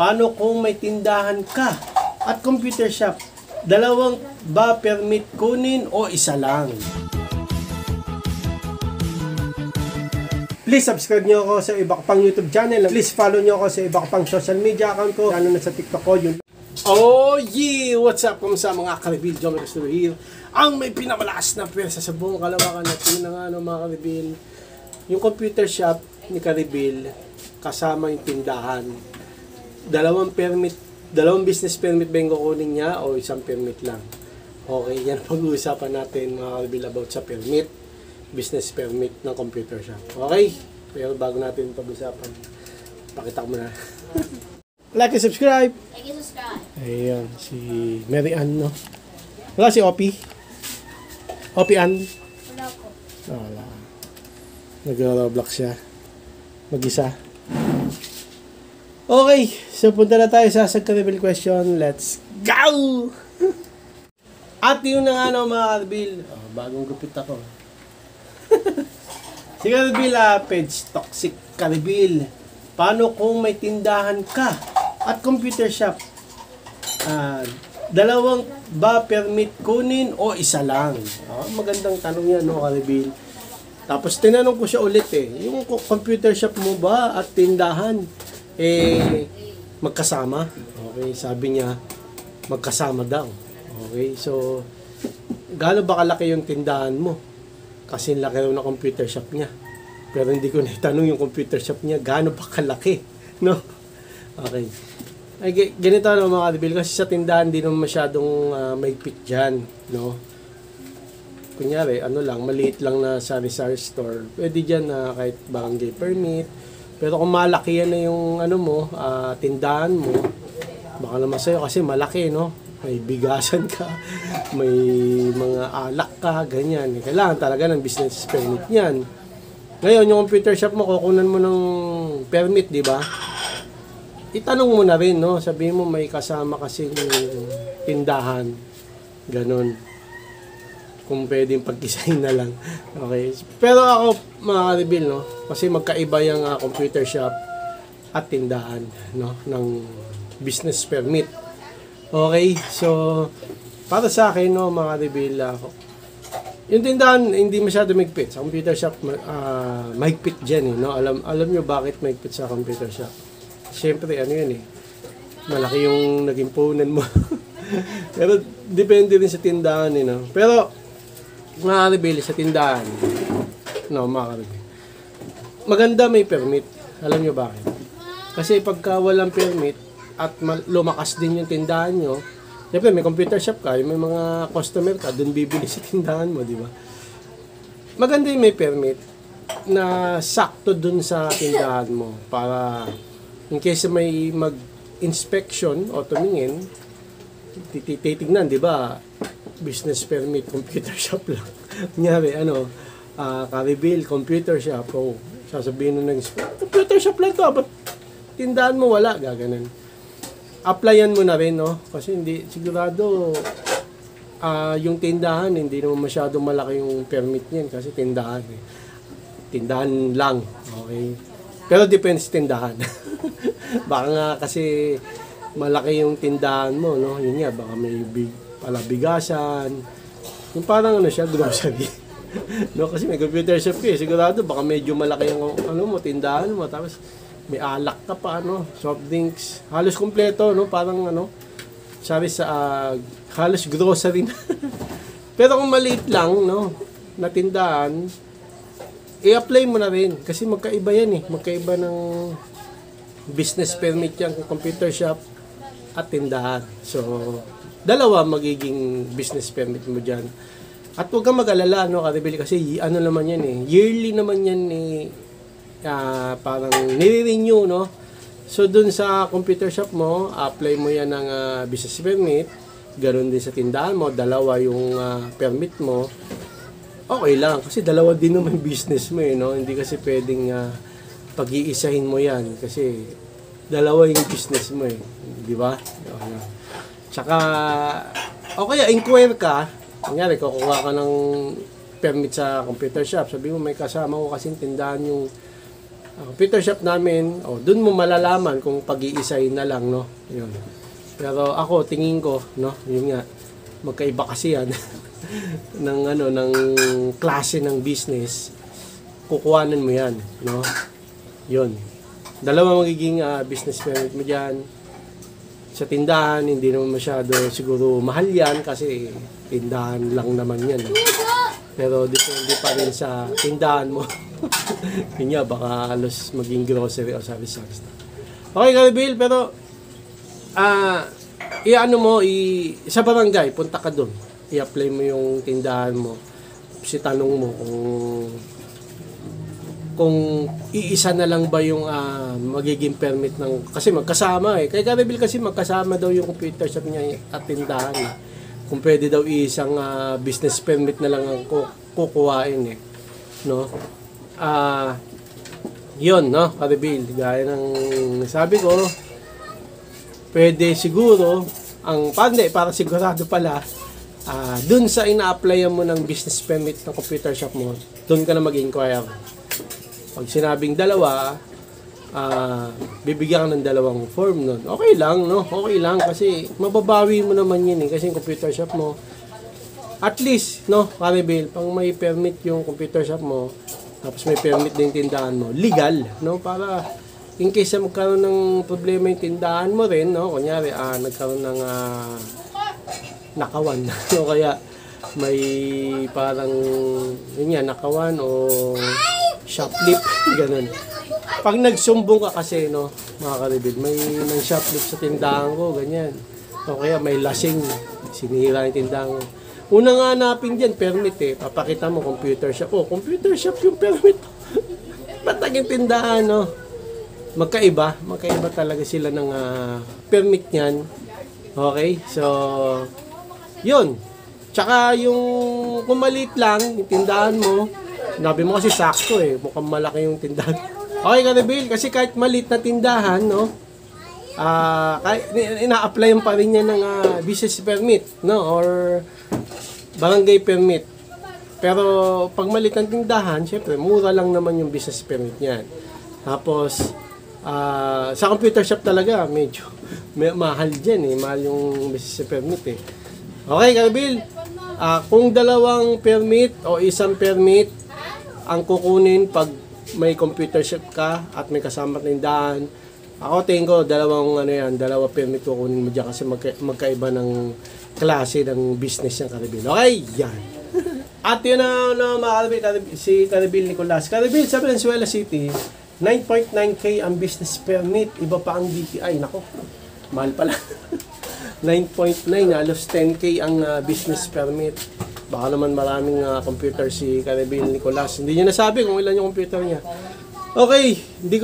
Paano kung may tindahan ka at computer shop? Dalawang ba permit kunin o isa lang? Please subscribe nyo ako sa iba ko pang YouTube channel. Please follow nyo ako sa iba ko pang social media account ko. Lalo na sa TikTok ko. Oh yeah! What's up? Kumusta mga ka-reveal? John Restore here. Ang may pinamalakas na pwersa sa buong Kalawakan at yun na nga mga ka-reveal. Yung computer shop ni ka-reveal kasama yung tindahan. Dalawang business permit ba yung kukunin niya o isang permit lang? Okay, yan pag-uusapan natin mga ka-reveal about sa permit. Business permit ng computer shop. Okay? Pero bago natin pag-usapan, pakita ko muna. Like and subscribe! Like and subscribe! Ayan, si Mary Ann, no? Wala si Opie? Opie Ann? Wala po. Wala. Nag-roblox siya. Mag-isa. Okay, so punta na tayo sa ka-reveal question. Let's go! At yun na nga no, mga ka-reveal. Oh, bagong gupit ako. Si ka-reveal, page Toxic ka-reveal. Paano kung may tindahan ka at computer shop? Dalawang ba permit kunin o isa lang? Magandang tanong yan, no, ka-reveal. Tapos tinanong ko siya ulit yung computer shop mo ba at tindahan magkasama? Okay, sabi niya magkasama daw. Okay, so gaano ba kalaki yung tindahan mo? Kasi laki raw na computer shop niya. Pero hindi ko naitanong yung computer shop niya gaano pa kalaki, no? Okay. Ay, ganito na mga ka-reveal, kasi sa tindahan hindi naman masyadong maigpit dyan, no? Kunyari, maliit lang na sari-sari store. Pwede dyan kahit barangay permit. Pero kung malaki yan na yung tindahan mo, baka naman sa'yo kasi malaki, no? May bigasan ka, may mga alak ka, ganyan. Kailangan talaga ng business permit yan. Ngayon, yung computer shop mo, kukunan mo ng permit, di ba? Itanong mo na rin, no? Sabihin mo may kasama kasing tindahan. Ganon. Kung pwedeng pag-isahin na lang. Okay. Pero ako, mga ka-reveal, no? Kasi magkaiba yung computer shop at tindahan, no? Ng business permit. Okay. So, para sa akin, no, mga ka-reveal, yung tindahan, hindi masyado mahigpit. Sa computer shop, mahigpit dyan, no? Alam nyo bakit mahigpit sa computer shop? Siyempre, malaki yung naging punan mo. Pero, depende rin sa tindahan, no? Pero, mga ka-reveal, sa tindahan, no, mga ka-reveal, maganda may permit. Alam nyo bakit? Kasi pagka walang permit at lumakas din yung tindahan nyo, siyempre, may computer shop ka, may mga customer ka, dun bibili sa tindahan mo, di ba? Maganda yung may permit na sakto dun sa tindahan mo para in case may mag-inspection o tumingin, titignan, di ba? Business permit, computer shop lang. Kunyari, ka-reveal, computer shop. Oh, sasabihin nung computer shop lang to, but tindahan mo wala, gaganan. Applyan mo na rin, no? Kasi hindi, sigurado, yung tindahan, hindi naman masyadong malaki yung permit niyan kasi tindahan. Tindahan lang, okay? Pero depends tindahan. Baka nga kasi malaki yung tindahan mo, no? Yun nga, baka may palabigasan. Yung parang siya, grocery. No? Kasi may computer shop sigurado, baka medyo malaki yung tindahan mo. Tapos may alak ka pa, soft drinks. Halos kompleto, no? Parang sabi sa halos grocery na. Pero kung maliit lang, no, na tindahan, i-apply mo na rin. Kasi magkaiba yan Magkaiba ng business permit yan kung computer shop at tindahan. So, dalawa magiging business permit mo dyan. At huwag kang mag-alala, ka-reveal, kasi naman yan yearly naman yan parang nire-renew, no? So, dun sa computer shop mo, apply mo yan ng business permit. Ganon din sa tindahan mo, dalawa yung permit mo. Okay lang, kasi dalawa din naman business mo, no? Hindi kasi pwedeng pag-iisahin mo yan, kasi dalawa yung business mo, di ba? Tsaka, o kaya inquire ka, kunyari, kukuha ka ng permit sa computer shop, sabi mo may kasama ko kasing tindahan yung Ang computer shop namin, doon mo malalaman kung pag-iisay na lang, no? Yun. Pero ako, tingin ko, no? Yun nga, magkaiba kasi yan ng klase ng business. Kukuhanan mo yan, no? Yun. Dalawa magiging business permit mo dyan. Sa tindahan, hindi naman masyado siguro mahal yan kasi tindahan lang naman yan. Pero depende pa rin sa tindahan mo. Kanya baka halos maging grocery o sari-sari. Okay, Karibil, pero i-ano mo, sa barangay, punta ka doon. I-apply mo yung tindahan mo. Kasi tanong mo kung iisa na lang ba yung magiging permit ng, kasi magkasama eh. Kay Karibil kasi magkasama daw yung computer shop niya at tindahan eh. Kung pwede daw isang business permit na lang ang kukuhain eh. No? Yun, no, Karibil. Gaya ng sabi ko, pwede siguro, para sigurado pala, dun sa ina-applyan mo ng business permit ng computer shop mo, dun ka na mag-inquire. Pag sinabing dalawa, bibigyan ka ng dalawang form nun. Okay lang, no? Okay lang kasi mababawi mo naman yun eh. Kasi yung computer shop mo, at least, no, Karibil, pang may permit yung computer shop mo, tapos may permit din tindahan mo, legal, no? Para in case na magkaroon ng problema yung tindahan mo rin, no? Kunyari, nagkaroon ng nakawan, no? Kaya may parang, yun yan, nakawan o shoplift, ganun. Pag nagsumbong ka kasi, no, mga Karibil, may nang shoplift sa tindahan ko, ganyan. O kaya may lasing, sinira yung tindahan ko. Una nga hanapin dyan, permit eh. Papakita mo, computer shop. Computer shop yung permit. Ba't naging tindahan, no? Magkaiba talaga sila ng permit niyan. Okay, so, yun. Tsaka yung kumalit lang, yung tindahan mo, sinabi mo kasi sakto eh, mukhang malaki yung tindahan. Okay, Karibil, kasi kahit maliit na tindahan, no, ina-applyan pa rin niya ng business permit, no, or barangay permit. Pero pag maliit ang tindahan, syempre, mura lang naman yung business permit niyan. Tapos, sa computer shop talaga, medyo mahal dyan eh, mahal yung business permit eh. Okay, Karibil, kung dalawang permit o isang permit ang kukunin pag may computer shop ka at may kasama tindahan, ako tingin ko dalawa permit kukunin mo dyan kasi magkaiba ng klase ng business ng Karibil. Okay, yan. At yun na mga Karibil, si Karibil Nicolas. Karibil sa Valenzuela City, 9.9K ang business permit, iba pa ang DTI. Nako, mahal pala. 9.9, halos 10K ang business permit. Baka naman maraming computer si Karibil Nicolas. Hindi niya nasabi kung ilan yung computer niya. Okay, hindi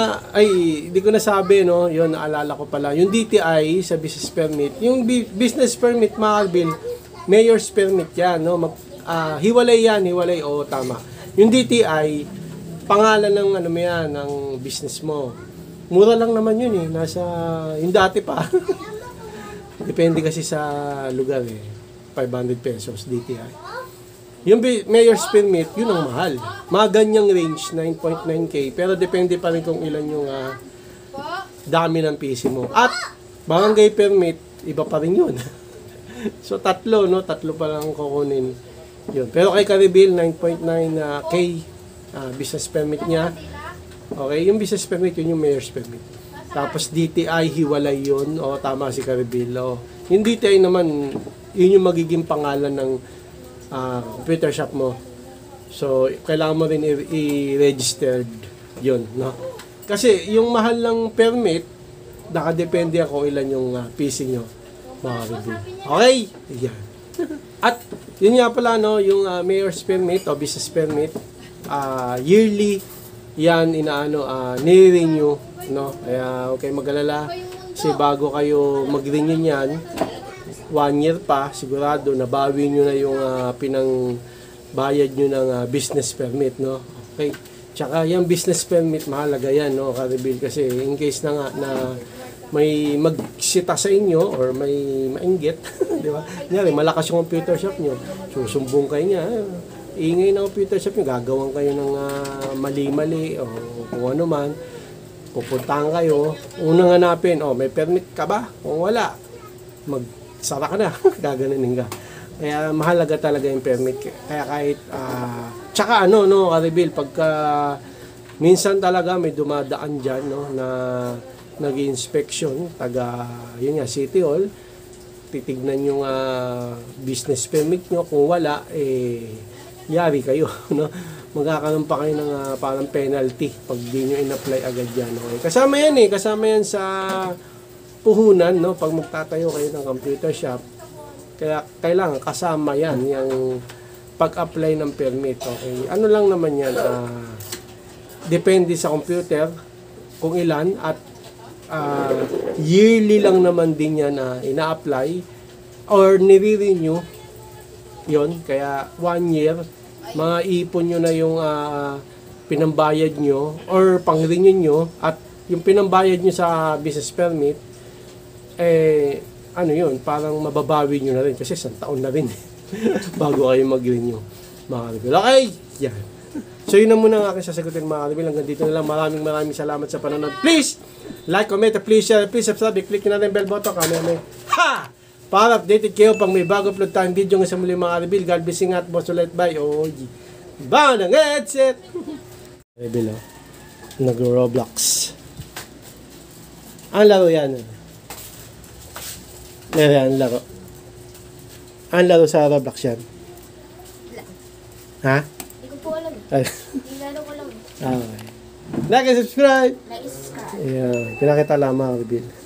ko nasabi, no. Yun, naalala ko pala. Yung DTI sa business permit, yung business permit, mga Karibil, mayor's permit yan, no. Hiwalay yan, tama. Yung DTI, pangalan ng ng business mo. Mura lang naman yun eh. Yung dati pa. Depende kasi sa lugar eh. 500 pesos DTI. Yung mayor's permit, yun ang mahal. Mga ganyang range, 9.9K. Pero depende pa rin kung ilan yung dami ng PC mo. At barangay permit, iba pa rin yun. So tatlo pa lang kukunin yun. Pero kay Karibil, 9.9K business permit niya. Okay, yung business permit, yun yung mayor's permit. Tapos DTI, hiwalay yun. O, tama si Karibil. Yung DTI naman, yun yung magiging pangalan ng computer shop mo. So, kailangan mo rin i-registered yun, no? Kasi yung mahal ng permit, nakadepende ako ilan yung PC nyo, mga Karibil. Okay? Yan. At, yun nga pala, no, yung mayor's permit o business permit, yearly, yan, ni-renew, no? Kaya, okay, mag-alala. Kasi bago kayo mag-renew yan, 1 year pa, sigurado, nabawi nyo na yung pinang-bayad nyo ng business permit, no? Okay. Tsaka, yung business permit, mahalaga yan, no, Karibil? Kasi, in case na nga, na may magsita sa inyo, or may mainggit, di ba? Nyari, malakas yung computer shop nyo, susumbong kayo niya, ingay ng computer shop nyo, gagawan kayo ng mali-mali o kung ano man, pupuntahan kayo, unang hanapin, may permit ka ba? Kung wala, magsara ka na, gaganunin ka. Kaya mahalaga talaga yung permit. Kaya kahit, tsaka Karibel, pagka minsan talaga may dumadaan dyan, na nag-inspection, yun nga, City Hall, titignan yung business permit nyo. Kung wala, yari kayo, no? Magkakaroon pa kayo ng parang penalty pag di nyo in-apply agad yan. Okay? Kasama yan sa puhunan, no? Pag magtatayo kayo ng computer shop, kaya kailangan kasama yan, yung pag-apply ng permit. Okay? Ano lang naman yan, depende sa computer kung ilan, at yearly lang naman din yan na ina-apply or nire-renew yon. Kaya 1 year, maipon nyo na yung pinambayad nyo or pang-renew nyo, at yung pinambayad nyo sa business permit, yun, parang mababawi nyo na rin kasi 1 taon na rin bago kayo mag-renew, mga Karibel. Okay, yan. So yun na muna ang aking sasagutin, mga Karibel. Hanggang dito na lang. Maraming salamat sa panonood. Please like, comment, please share, please subscribe, click nyo na rin bell button, para updated kayo pag may bago upload tayong video ng sa muli, mga Karibel. God bless at boss ulit. Bye. Ba ng headset. Karibel, nag-Roblox. Ang laro yan. Ang laro. Ang laro sa Roblox yan. Ha? Hindi ko po alam. Nilalo ko lang. Okay. Like and subscribe. Like and subscribe. Ayan. Pinakita lang, mga Karibel.